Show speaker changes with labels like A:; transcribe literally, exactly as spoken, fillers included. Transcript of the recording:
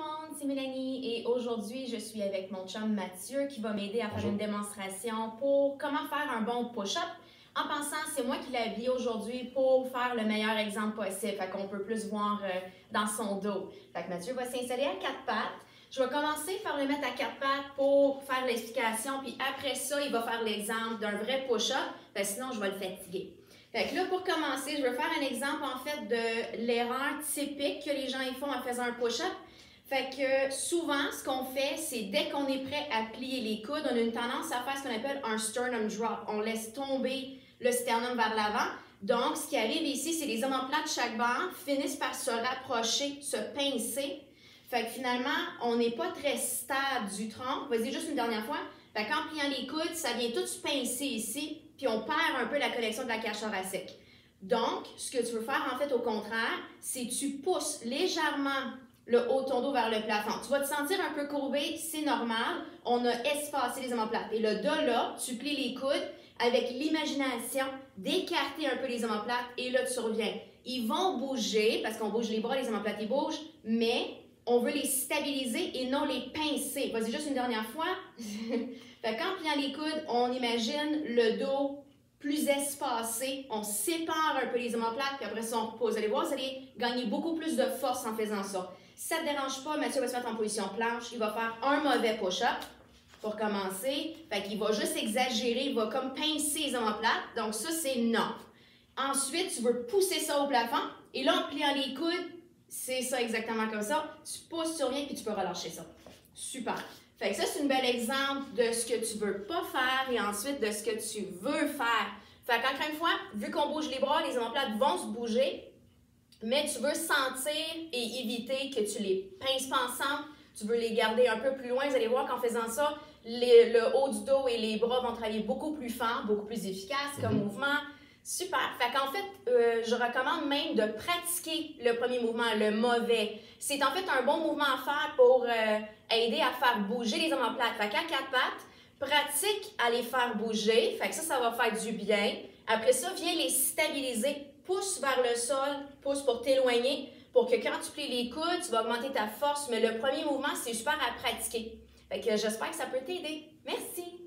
A: monde, c'est Mélanie et aujourd'hui je suis avec mon chum Mathieu qui va m'aider à faire
B: Bonjour.
A: une démonstration pour comment faire un bon push-up. En pensant, c'est moi qui l'ai habillé aujourd'hui pour faire le meilleur exemple possible, fait qu'on peut plus voir euh, dans son dos. Fait que Mathieu va s'installer à quatre pattes. Je vais commencer par le mettre à quatre pattes pour faire l'explication, puis après ça, il va faire l'exemple d'un vrai push-up, parce que sinon je vais le fatiguer. Fait que là, pour commencer, je vais faire un exemple en fait de l'erreur typique que les gens y font en faisant un push-up. Fait que souvent, ce qu'on fait, c'est dès qu'on est prêt à plier les coudes, on a une tendance à faire ce qu'on appelle un sternum drop. On laisse tomber le sternum vers l'avant. Donc, ce qui arrive ici, c'est les omoplates de chaque bord finissent par se rapprocher, se pincer. Fait que finalement, on n'est pas très stable du tronc. Vas-y, juste une dernière fois. Fait qu'en pliant les coudes, ça vient tout se pincer ici, puis on perd un peu la connexion de la cage thoracique. Donc, ce que tu veux faire, en fait, au contraire, c'est que tu pousses légèrement le haut de ton dos vers le plafond. Tu vas te sentir un peu courbé, c'est normal. On a espacé les omoplates. Et le dos là, tu plies les coudes avec l'imagination d'écarter un peu les omoplates et là, tu reviens. Ils vont bouger, parce qu'on bouge les bras, les omoplates, ils bougent, mais on veut les stabiliser et non les pincer. Vas-y, juste une dernière fois. Fait qu'en pliant les coudes, on imagine le dos plus espacé. On sépare un peu les omoplates, puis après ça, on repose. Vous allez voir, vous allez gagner beaucoup plus de force en faisant ça. Si ça ne te dérange pas, Mathieu va se mettre en position planche. Il va faire un mauvais push-up pour commencer. Fait qu'il va juste exagérer. Il va comme pincer les omoplates. Donc ça, c'est non. Ensuite, tu veux pousser ça au plafond. Et là, en pliant les coudes, c'est ça exactement comme ça. Tu pousses, tu reviens, puis tu peux relâcher ça. Super. Fait que ça, c'est un bel exemple de ce que tu veux pas faire et ensuite de ce que tu veux faire. Fait qu'encore une fois, vu qu'on bouge les bras, les omoplates vont se bouger, mais tu veux sentir et éviter que tu les pinces pas ensemble. Tu veux les garder un peu plus loin. Vous allez voir qu'en faisant ça, les, le haut du dos et les bras vont travailler beaucoup plus fort, beaucoup plus efficace comme mm-hmm. mouvement. Super! Fait qu'en fait, euh, je recommande même de pratiquer le premier mouvement, le mauvais. C'est en fait un bon mouvement à faire pour euh, aider à faire bouger les omoplates. Fait qu'à quatre pattes, pratique à les faire bouger. Fait que ça, ça va faire du bien. Après ça, viens les stabiliser. Pousse vers le sol, pousse pour t'éloigner, pour que quand tu plies les coudes, tu vas augmenter ta force. Mais le premier mouvement, c'est super à pratiquer. Fait que j'espère que ça peut t'aider. Merci!